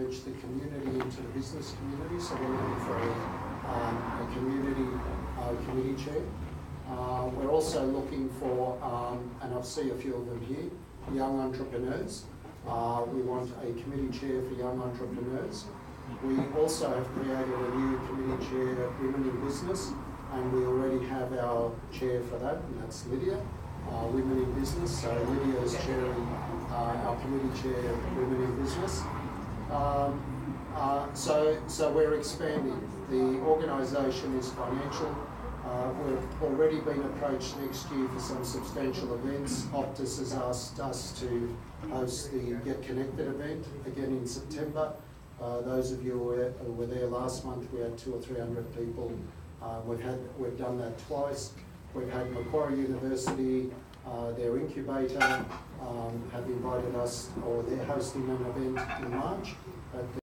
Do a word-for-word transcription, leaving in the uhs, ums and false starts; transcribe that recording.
merge the community into the business community, so we're looking for a, um, a community uh, committee chair. Uh, we're also looking for, um, and I see a few of them here, young entrepreneurs. Uh, we want a committee chair for young entrepreneurs. We also have created a new committee chair, Women in Business, and we already have our chair for that, and that's Lydia, uh, Women in Business. So Lydia is chairing uh, our committee chair, Women in Business. Um, uh, so, so we're expanding. The organisation is financial. Uh, we've already been approached next year for some substantial events. Optus has asked us to host the Get Connected event again in September. Uh, those of you who were, who were there last month, we had two or three hundred people. Uh, we've had we've done that twice. We've had Macquarie University, uh, their incubator, um, have invited us, or they're hosting an event in March at the